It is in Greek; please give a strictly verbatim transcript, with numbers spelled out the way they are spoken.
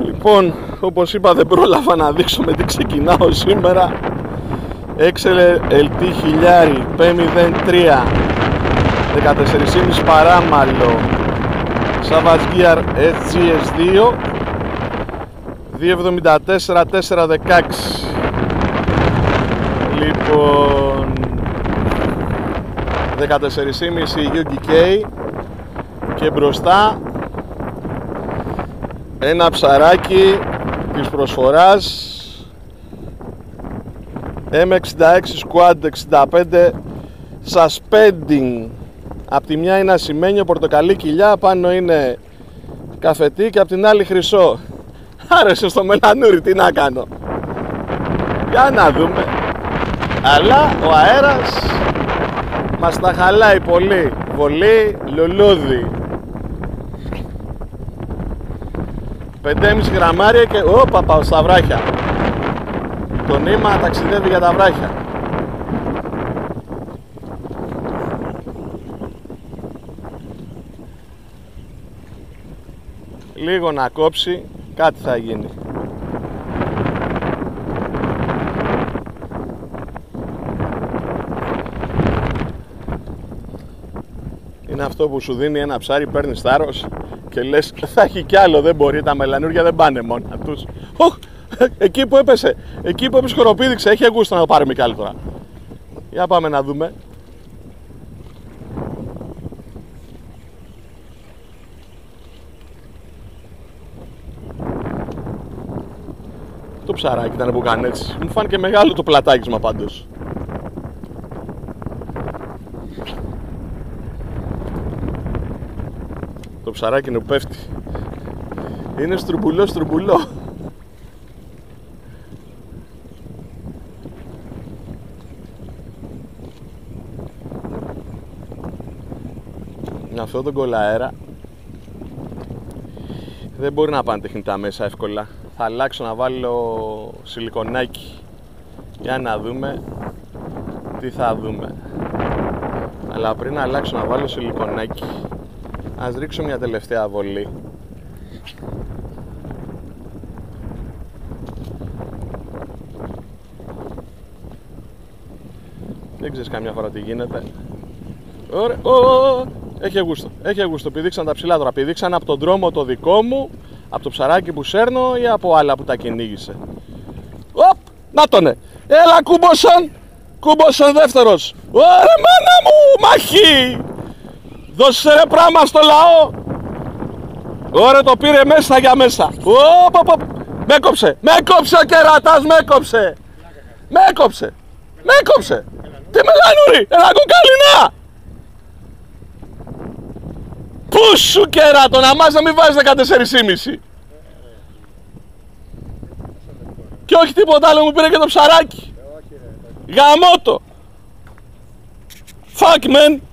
Λοιπόν, όπως είπα, δεν πρόλαβα να δείξω με τι ξεκινάω σήμερα. Excel ελ τι χιλιάρι πι μηδέν τρία δεκατέσσερα κόμμα πέντε παράμαλο Savage Gear ες τζι ες δύο διακόσια εβδομήντα τέσσερα τετρακόσια δεκαέξι. Λοιπόν, δεκατέσσερα κόμμα πέντε γιου ντι κέι και μπροστά ένα ψαράκι της προσφοράς εμ εξήντα έξι Squad εξήντα πέντε Suspending. Απ' τη μια είναι ασημένιο πορτοκαλί κοιλιά, πάνω είναι καφετί και απ' την άλλη χρυσό. Άρεσε στο μελανούρι, τι να κάνω. Για να δούμε. Αλλά ο αέρας μας τα χαλάει πολύ. Βολή, λουλούδι. πέντε κόμμα πέντε γραμμάρια και όπα, πάω στα βράχια. Το νήμα ταξιδεύει για τα βράχια. Λίγο να κόψει, κάτι θα γίνει. Είναι αυτό που σου δίνει ένα ψάρι, παίρνεις θάρρος και λες θα έχει κι άλλο, δεν μπορεί, τα μελανούρια δεν πάνε μόνα τους. Οχ, εκεί που έπεσε, εκεί που έπεσε χοροπήδηξε, έχει γούστο να το πάρουμε κι άλλο τώρα. Για πάμε να δούμε. Το ψαράκι ήταν που κάνει έτσι. Μου φάνηκε μεγάλο το πλατάκισμα πάντως. Το ψαράκι είναι που πέφτει. Είναι στρουμπουλό στρουμπουλό. Με αυτό τον κολαέρα δεν μπορεί να πάνε τεχνητά μέσα εύκολα. Θα αλλάξω να βάλω σιλικονάκι. Για να δούμε τι θα δούμε. Αλλά πριν να αλλάξω να βάλω σιλικονάκι, ας ρίξω μια τελευταία βολή. Δεν ξέρεις καμιά φορά τι γίνεται. Ωραία. Ο, ο, ο. Έχει γούστο. Έχει γούστο. Πηδήξαν τα ψηλά τώρα. Πηδήξαν από τον δρόμο το δικό μου, από το ψαράκι που σέρνω ή από άλλα που τα κυνήγησε. Οπ! Να τονε! Έλα Κούμποσον! Κούμποσον δεύτερος! Ωραία μάνα μου! Μαχή! Δώσε ρε πράγμα στο λαό! Ωραία, το πήρε μέσα για μέσα. Οπ, οπ, οπ. Με κόψε! Με κόψε ο κερατάς! Με κόψε! Με κόψε! Με κόψε! Τι μελανούρι! Ένα κοκαλινά! Πού σου κεράτο, να μας να μην βάζεις δεκατέσσερα κόμμα πέντε. Και όχι τίποτα άλλο, μου πήρε και το ψαράκι. Γαμώτο. Fuck man.